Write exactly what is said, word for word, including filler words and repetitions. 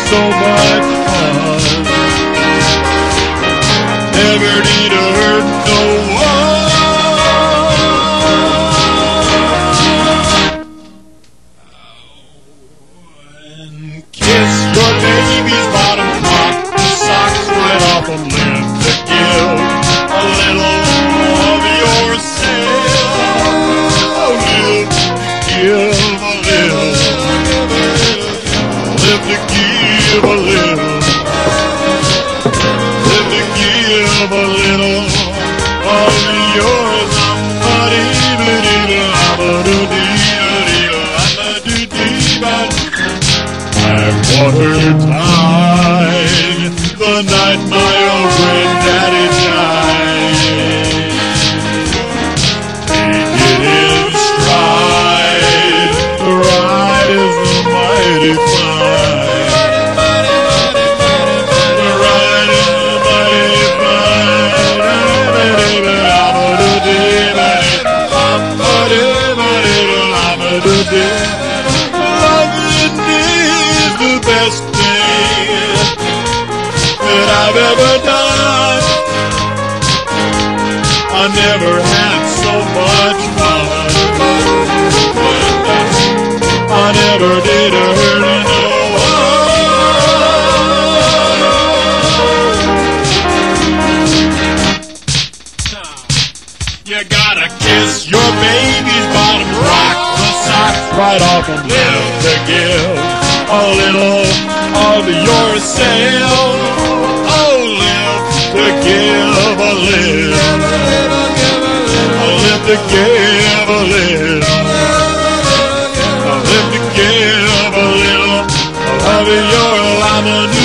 so much fun. Never need to hurt no one. And kiss your baby's bottom, rock the socks right off and live to give a little of yourself. Oh, live to give a little. Live to give a little. Live to give a little of yours. I water tied the night my old granddaddy died. He did his stride, the ride is the mighty fine. The ride is the mighty fine. Loving is the best thing that I've ever done. I never had so much fun. I never did hurt no one. You gotta kiss your baby's bottom, rock the socks right off and live to give a little of yourself. Oh, live to give a little. Live to give a little. Live to give a little of your life.